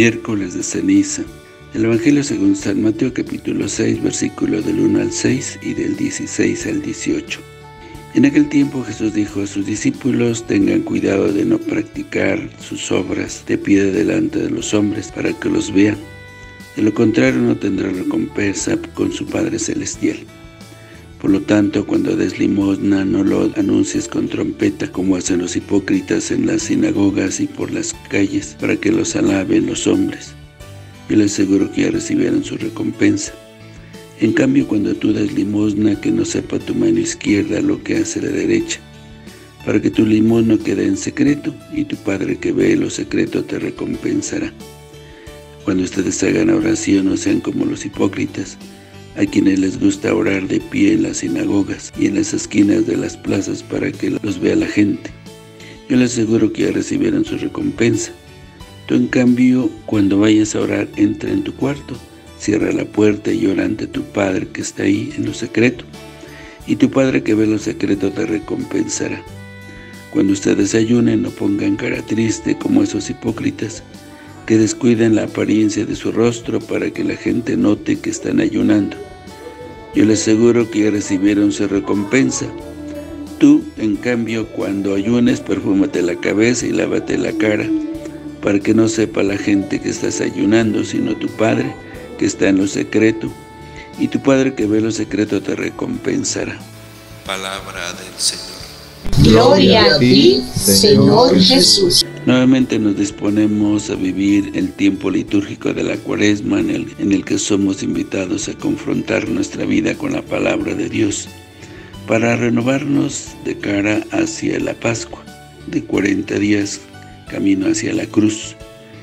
Miércoles de ceniza. El Evangelio según San Mateo capítulo 6, versículo del 1 al 6 y del 16 al 18. En aquel tiempo Jesús dijo a sus discípulos: tengan cuidado de no practicar sus obras de pie delante de los hombres para que los vean. De lo contrario no tendrán recompensa con su Padre Celestial. Por lo tanto, cuando des limosna, no lo anuncies con trompeta, como hacen los hipócritas en las sinagogas y por las calles, para que los alaben los hombres. Yo les aseguro que ya recibieron su recompensa. En cambio, cuando tú des limosna, que no sepa tu mano izquierda lo que hace la derecha, para que tu limosna quede en secreto, y tu Padre que ve lo secreto te recompensará. Cuando ustedes hagan oración, no sean como los hipócritas, a quienes les gusta orar de pie en las sinagogas y en las esquinas de las plazas para que los vea la gente. Yo les aseguro que ya recibieron su recompensa. Tú, en cambio, cuando vayas a orar, entra en tu cuarto, cierra la puerta y ora ante tu Padre que está ahí en lo secreto, y tu Padre que ve lo secreto te recompensará. Cuando ustedes ayunen, no pongan cara triste como esos hipócritas, que descuidan la apariencia de su rostro para que la gente note que están ayunando. Yo les aseguro que ya recibieron su recompensa. Tú, en cambio, cuando ayunes, perfúmate la cabeza y lávate la cara, para que no sepa la gente que estás ayunando, sino tu Padre que está en lo secreto, y tu Padre que ve lo secreto te recompensará. Palabra del Señor. Gloria a ti, Señor Jesús. Nuevamente nos disponemos a vivir el tiempo litúrgico de la Cuaresma en el que somos invitados a confrontar nuestra vida con la palabra de Dios para renovarnos de cara hacia la Pascua, de 40 días camino hacia la cruz,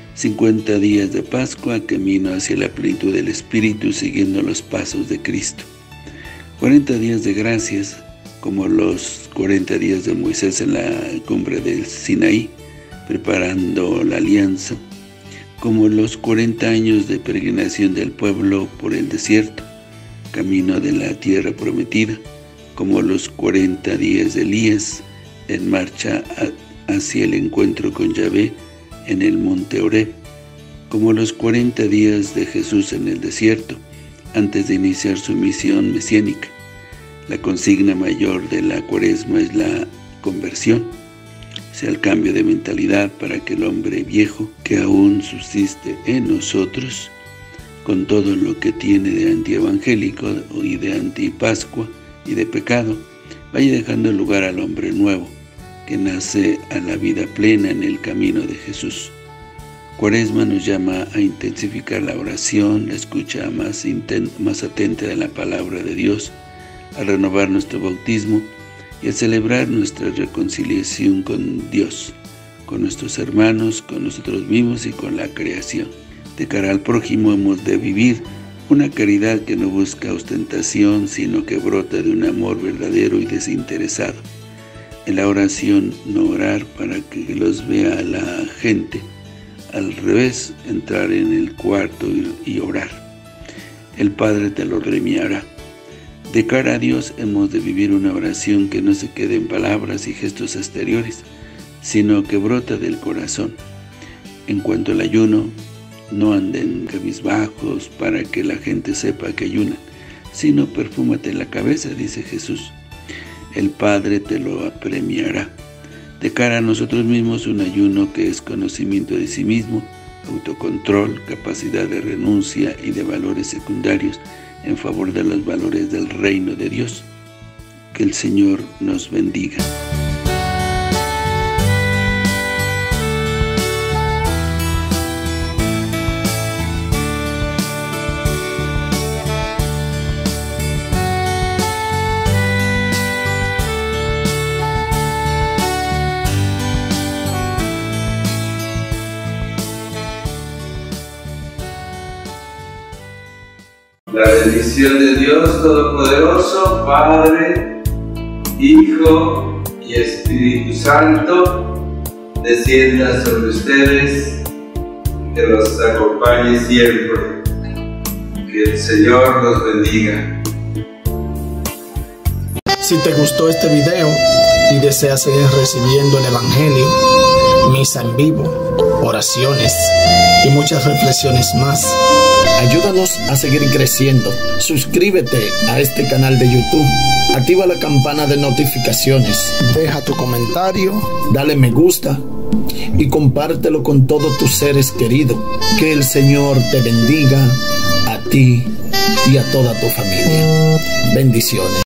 50 días de Pascua camino hacia la plenitud del Espíritu siguiendo los pasos de Cristo, 40 días de gracias como los 40 días de Moisés en la cumbre del Sinaí, preparando la alianza, como los 40 años de peregrinación del pueblo por el desierto, camino de la tierra prometida, como los 40 días de Elías en marcha hacia el encuentro con Yahvé en el monte Horeb, como los 40 días de Jesús en el desierto, antes de iniciar su misión mesiánica. La consigna mayor de la Cuaresma es la conversión, sea el cambio de mentalidad para que el hombre viejo que aún subsiste en nosotros, con todo lo que tiene de antievangélico y de antipascua y de pecado, vaya dejando lugar al hombre nuevo, que nace a la vida plena en el camino de Jesús. Cuaresma nos llama a intensificar la oración, la escucha más atenta de la palabra de Dios, a renovar nuestro bautismo y a celebrar nuestra reconciliación con Dios, con nuestros hermanos, con nosotros mismos y con la creación. De cara al prójimo hemos de vivir una caridad que no busca ostentación, sino que brota de un amor verdadero y desinteresado. En la oración, no orar para que los vea la gente, al revés, entrar en el cuarto y orar. El Padre te lo premiará. De cara a Dios hemos de vivir una oración que no se quede en palabras y gestos exteriores, sino que brota del corazón. En cuanto al ayuno, no anden cabizbajos para que la gente sepa que ayunan, sino perfúmate la cabeza, dice Jesús. El Padre te lo apremiará. De cara a nosotros mismos, un ayuno que es conocimiento de sí mismo, autocontrol, capacidad de renuncia y de valores secundarios en favor de los valores del reino de Dios. Que el Señor nos bendiga. La bendición de Dios Todopoderoso, Padre, Hijo y Espíritu Santo, descienda sobre ustedes, que los acompañe siempre. Que el Señor los bendiga. Si te gustó este video y deseas seguir recibiendo el Evangelio, misa en vivo, oraciones y muchas reflexiones más. Ayúdanos a seguir creciendo. Suscríbete a este canal de YouTube. Activa la campana de notificaciones. Deja tu comentario, dale me gusta y compártelo con todos tus seres queridos. Que el Señor te bendiga a ti y a toda tu familia. Bendiciones.